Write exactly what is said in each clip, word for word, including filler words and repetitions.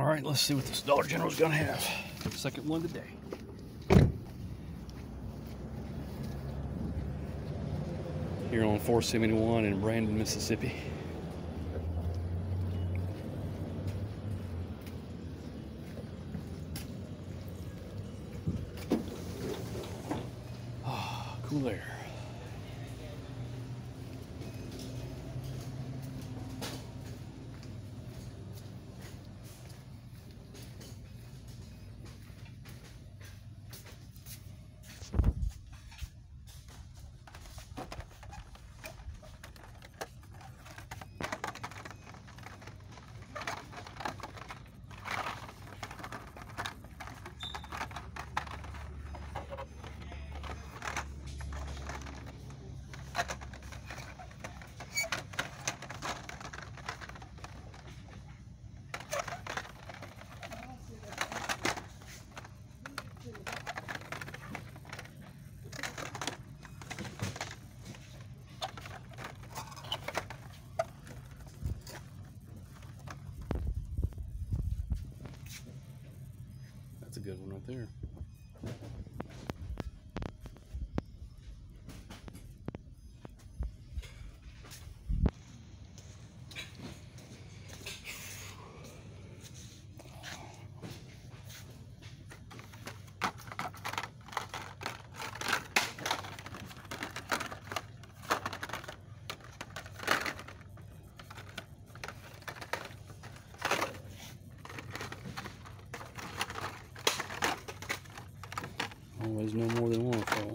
All right, let's see what this Dollar General's gonna have. Second one today. Here on four seventy-one in Brandon, Mississippi. Ah, cool air. That's a good one right there. Always no more than one fall.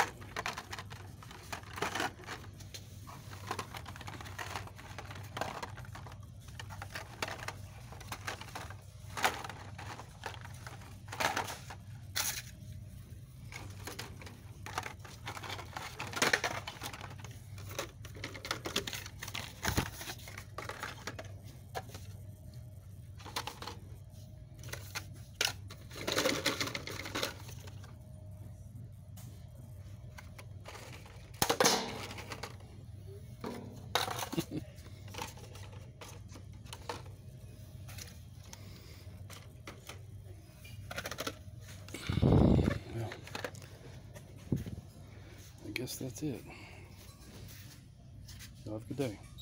Well, I guess that's it. Have a good day.